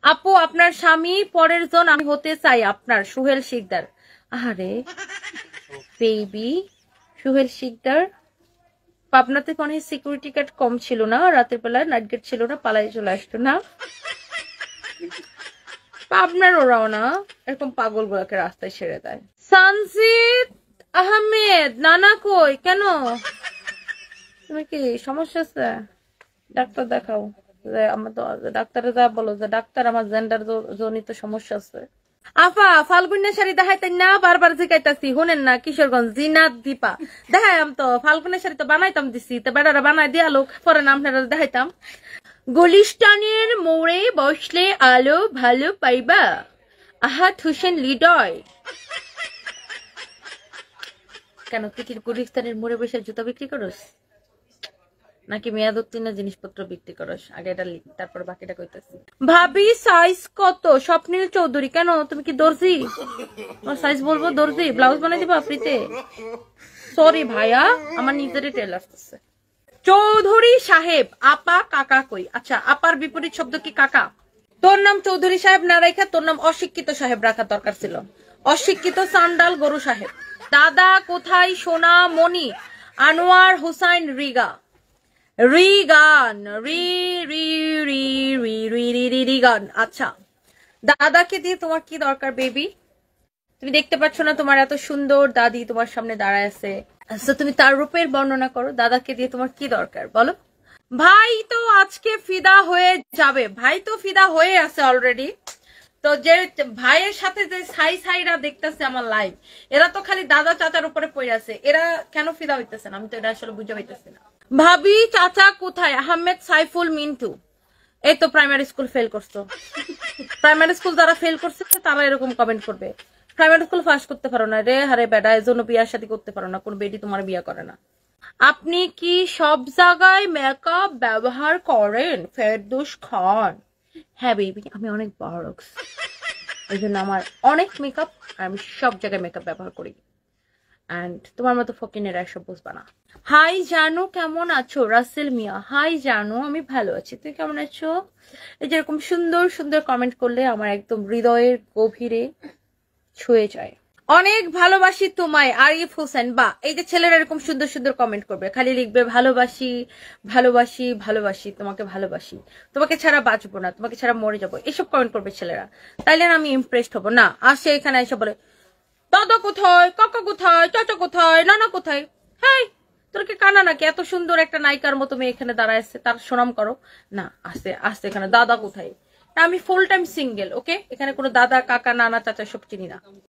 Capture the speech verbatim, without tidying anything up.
আপু আপনার স্বামী পরের জন আমি হতে চাই আপনার। সুহেল শিকদার। আরে বেবি সুহেল শিকদার, পাবনাতে মনে হয় সিকিউরিটি গার্ড কম ছিল না, রাতের বেলায় নাইট গার্ড ছিল না, পালাই চলে আসতো না। পাবনার ওরাও না এরকম পাগল গুলাকে রাস্তায় ছেড়ে দেয়। সানজিদ আহমেদ, নানা কই কেন? তুমি কি সমস্যা আছে? ডাক্তার দেখাও। আমার তো ডাক্তারে যা বলো যে ডাক্তার আমার জেন্ডার জনিত সমস্যা আছে। আফা ফাল্গুনের শাড়ি দেখাইতেন না, বারবার জিকাইতাছি শুনেন না। কিশোরগঞ্জ জিনাত দীপা দেখাইম তো, ফাল্গুনের শাড়ি তো বানাইতাম দিছি, তো বেড়ারা বানাই দিয়া লোক পরে নাম দেখাইতাম। গুলিস্তানের মোড়ে বসলে আলো ভালো পাইবা, আহাত হোসেন হৃদয়। কেন তুই কি গুলিস্তানের মোড়ে বসে জুতা বিক্রি করস নাকি মেয়াদ উত্তীর্ণ জিনিসপত্র বিক্রি করস? আগে এটা লিখ, তারপর বাকিটা কইতাছি। ভাবি সাইজ কত? স্বপ্নীল চৌধুরী। কেন তুমি কি দর্জি? আমার সাইজ বলবো দর্জি? ব্লাউজ বানাই দিবা ফ্রিতে? সরি ভাইয়া, আমার নিজেরই টেল আসতেছে। চৌধুরী সাহেব আপা কাকা কই? আচ্ছা, আপার বিপরীত শব্দ কি কাকা? তোর নাম চৌধুরী সাহেব না রাখা তোর নাম অশিক্ষিত সাহেব রাখা দরকার ছিল। অশিক্ষিত সান্ডাল গরু সাহেব। দাদা কোথায় সোনা মনি? আনোয়ার হুসাইন রিগা। রিগান রি রি রি রি রি রি রি রিগান। আচ্ছা, দাদাকে দিয়ে তোমার কি দরকার বেবি? তুমি দেখতে পাচ্ছ না তোমার এত সুন্দর দাদি তোমার সামনে দাঁড়ায় আছে? আচ্ছা, তুমি তার রূপের বর্ণনা করো। দাদাকে দিয়ে তোমার কি দরকার বলো? ভাই তো আজকে ফিদা হয়ে যাবে। ভাই তো ফিদা হয়ে আছে অলরেডি। তো যে ভাইয়ের সাথে যে সাই সাইরা দেখতেছে আমার লাইভ, এরা তো খালি দাদা চাচার উপরে পড়ে আছে। এরা কেন ফিদা হইতেছে না আমি তো এটা আসলে বুঝতে পাইতেছি না। ভাবি চাচা কোথায়? আহমেদ সাইফুল মিন্টু। এই তো প্রাইমারি স্কুল ফেল করছো। প্রাইমারি স্কুল যারা ফেল করছে তারা এরকম কমেন্ট করবে। প্রাইমারি স্কুল পাস করতে পারো না রে হারে বেডা, এর জন্য বিয়ার শাদী করতে পারো না, কোন বেডি তোমার বিয়া করে না। আপনি কি সব জায়গায় মেকআপ ব্যবহার করেন ফেরদৌস খান? হ্যাঁ বেবি, আমি অনেক বড়, এই জন্য আমার অনেক মেকআপ, আর আমি সব জায়গায় মেকআপ ব্যবহার করি। এন্ড তোমার মতো ফকিনেরা এসব বুঝবা না। হাই জানু, কেমন আছো? রাসেল মিয়া। হাই জানু, আমি ভালো আছি, তুই কেমন আছো? এই যেরকম সুন্দর সুন্দর কমেন্ট করলে আমার একদম হৃদয়ের গভীরে ছুঁয়ে যায়। অনেক ভালোবাসি তোমায় আরিফ হোসেন। বা এই যে ছেলেরা এরকম সুন্দর সুন্দর কমেন্ট করবে, খালি লিখবে ভালোবাসি ভালোবাসি ভালোবাসি, তোমাকে ভালোবাসি, তোমাকে ছাড়া বাঁচবো না, তোমাকে ছাড়া মরে যাবো, এসব কমেন্ট করবে ছেলেরা। তাইলে আমি ইমপ্রেসড হবো না? আসে এখানে এসে বলে দাদা কোথায়, কাকা কোথায়, চাচা কোথায়, নানা কোথায়। হ্যাঁ, তোর কি কানা নাকি? এত সুন্দর একটা নায়িকার মতো মেয়ে এখানে দাঁড়ায় আছে, তার সুনাম করো না। আসে আসে এখানে দাদা কোথায়? আমি ফুল টাইম সিঙ্গেল, ওকে? এখানে কোনো দাদা কাকা নানা চাচা সব চিনি না।